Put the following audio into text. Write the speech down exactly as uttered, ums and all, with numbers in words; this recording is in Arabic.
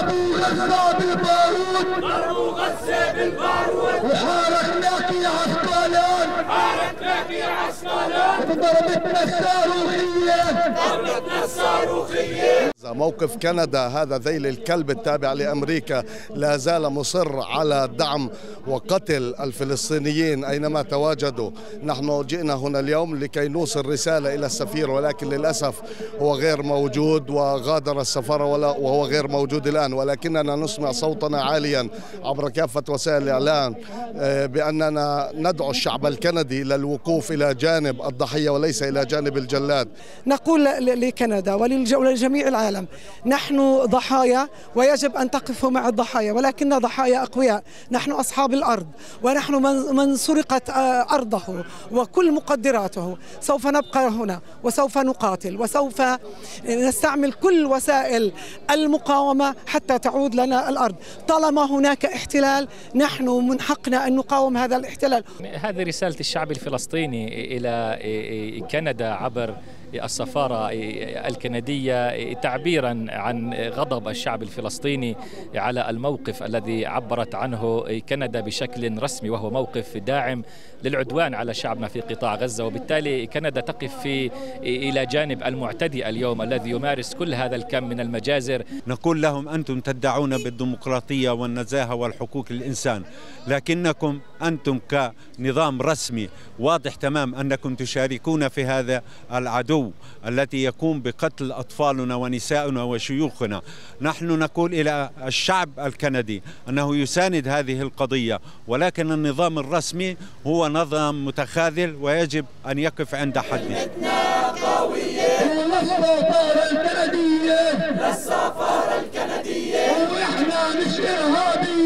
ضربوا غزة بالبارود ضربوا غزة بالبارود وحاركناك يا عسقلان حاركناك يا عسقلان ضربتنا الصاروخية ضربتنا الصاروخية. موقف كندا هذا ذيل الكلب التابع لأمريكا لا زال مصر على دعم وقتل الفلسطينيين أينما تواجدوا. نحن جئنا هنا اليوم لكي نوصل رسالة إلى السفير، ولكن للأسف هو غير موجود وغادر السفارة وهو غير موجود الآن، ولكننا نسمع صوتنا عاليا عبر كافة وسائل الإعلام بأننا ندعو الشعب الكندي للوقوف إلى جانب الضحية وليس إلى جانب الجلاد. نقول لكندا ولجميع العالم نحن ضحايا ويجب أن تقفوا مع الضحايا، ولكننا ضحايا أقوياء. نحن أصحاب الأرض ونحن من سرقت أرضه وكل مقدراته. سوف نبقى هنا وسوف نقاتل وسوف نستعمل كل وسائل المقاومة حتى تعود لنا الأرض. طالما هناك احتلال نحن من حقنا أن نقاوم هذا الاحتلال. هذه رسالة الشعب الفلسطيني إلى كندا عبر السفارة الكندية تعبيرا عن غضب الشعب الفلسطيني على الموقف الذي عبرت عنه كندا بشكل رسمي، وهو موقف داعم للعدوان على شعبنا في قطاع غزة. وبالتالي كندا تقف في إلى جانب المعتدي اليوم الذي يمارس كل هذا الكم من المجازر. نقول لهم أنتم تدعون بالديمقراطية والنزاهة والحقوق الإنسان، لكنكم أنتم كنظام رسمي واضح تمام أنكم تشاركون في هذا العدو التي يقوم بقتل أطفالنا ونسائنا وشيوخنا. نحن نقول إلى الشعب الكندي أنه يساند هذه القضية، ولكن النظام الرسمي هو نظام متخاذل ويجب أن يقف عند حده. للسفارة الكندية للسفارة الكندية وإحنا مش إرهابيين.